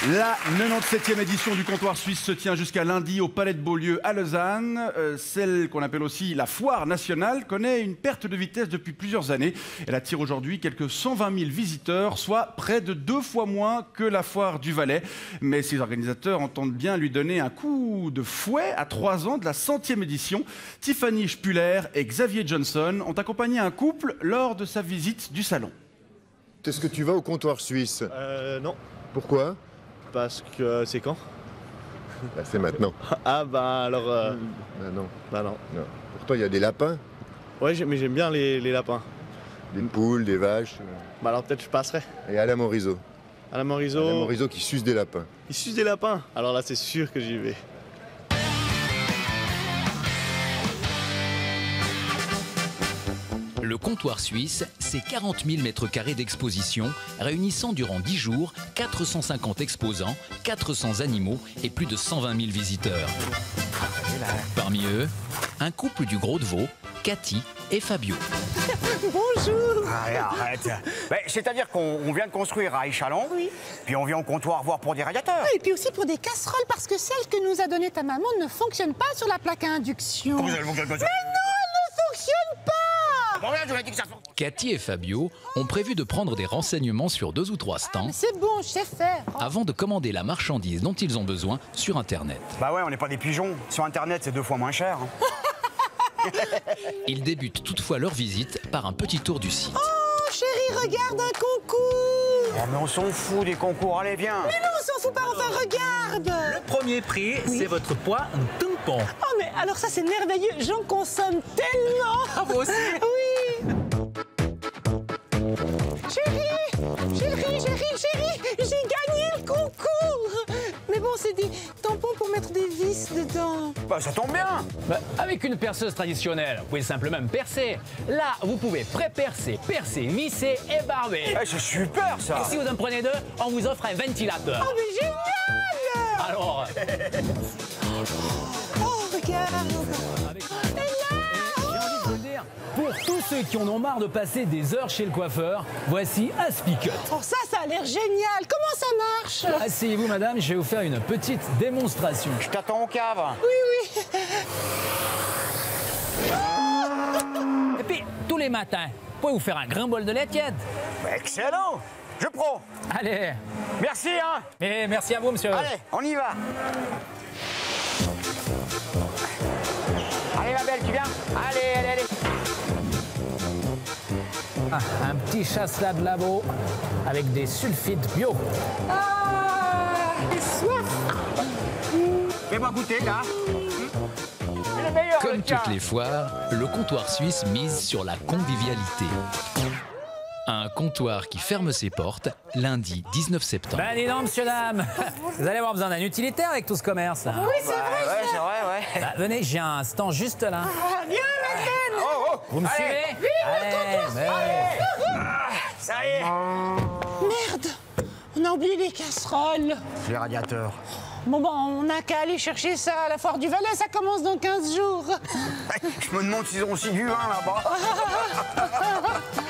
La 97e édition du Comptoir Suisse se tient jusqu'à lundi au Palais de Beaulieu à Lausanne. Celle qu'on appelle aussi la Foire nationale connaît une perte de vitesse depuis plusieurs années. Elle attire aujourd'hui quelques 120 000 visiteurs, soit près de 2 fois moins que la Foire du Valais. Mais ses organisateurs entendent bien lui donner un coup de fouet à 3 ans de la 100e édition. Tiffany Spuller et Xavier Johnson ont accompagné un couple lors de sa visite du salon. Est-ce que tu vas au Comptoir Suisse? Non. Pourquoi? Parce que c'est quand? Bah, c'est maintenant. Ah bah alors... Bah non. Bah non. Non. Pourtant, il y a des lapins, Ouais, mais j'aime bien les lapins. des poules, des vaches. Bah alors peut-être je passerai. Et Alain Morisot. Alain Morisot, Alain Morisot qui suce des lapins. il suce des lapins. Alors là c'est sûr que j'y vais. Le Comptoir Suisse, c'est 40 000 mètres carrés d'exposition, réunissant durant 10 jours 450 exposants, 400 animaux et plus de 120 000 visiteurs. Parmi eux, un couple du Gros de Vaud, Cathy et Fabio. Bonjour. Arrête. C'est-à-dire qu'on vient de construire à Échalon, Oui. puis on vient au comptoir voir pour des radiateurs. Et puis aussi pour des casseroles, parce que celle que nous a donnée ta maman ne fonctionne pas sur la plaque à induction. Comment ça, elle fonctionne pas, ça? Mais non, elle ne fonctionne pas. Bon, regarde, je vous ai dit que ça fonctionne. Cathy et Fabio ont prévu de prendre des renseignements sur 2 ou 3 stands Mais c'est bon, je sais faire. avant de commander la marchandise dont ils ont besoin sur Internet. Bah ouais, on n'est pas des pigeons. Sur Internet, c'est 2 fois moins cher. Ils débutent toutefois leur visite par un petit tour du site. Oh, chérie, regarde un concours. Oh, mais on s'en fout des concours, allez, viens. Mais non, on s'en fout pas, enfin, regarde. Premier prix, c'est votre poids en tampon. Oh, mais alors ça, c'est merveilleux. J'en consomme tellement. Ah, vous aussi? Oui. Chérie, j'ai gagné le concours. Mais bon, c'est des tampons pour mettre des vis dedans. Bah, ça tombe bien. Avec une perceuse traditionnelle, vous pouvez simplement percer. Là, vous pouvez pré-percer, percer, visser et barber. Eh, c'est super, ça. Et si vous en prenez 2, on vous offre un ventilateur. Oh, mais génial. Alors, Oh, regarde. j'ai envie de vous le dire, pour tous ceux qui en ont marre de passer des heures chez le coiffeur, voici Aspicut. Oh, ça a l'air génial. Comment ça marche? Asseyez-vous, madame, je vais vous faire une petite démonstration. Je t'attends au cave. Oui. Et puis, tous les matins, vous pouvez vous faire un grand bol de lait tiède. Bah, excellent. Je prends. Allez, Merci, hein. et merci à vous, monsieur. Allez, on y va. Allez, ma belle, tu viens? Allez. Ah, un petit chasse-là de labo avec des sulfites bio. Ah, j'ai soif. Fais-moi goûter, là. C'est le meilleur, Comme le tien. toutes les foires, le Comptoir Suisse mise sur la convivialité. Un comptoir qui ferme ses portes lundi 19 septembre. Ben dis donc, monsieur, dame, vous allez avoir besoin d'un utilitaire avec tout ce commerce. Là. Oui, c'est vrai. Ouais, c'est vrai, ouais. Bah, venez, j'ai un stand juste là. Ah, viens, Madeleine. Oh, Vous me suivez? Oui, ça y est. Merde, on a oublié les casseroles. Les radiateurs. Bon, on n'a qu'à aller chercher ça à la Foire du Valais, ça commence dans 15 jours. Je me demande s'ils ont aussi du vin là-bas.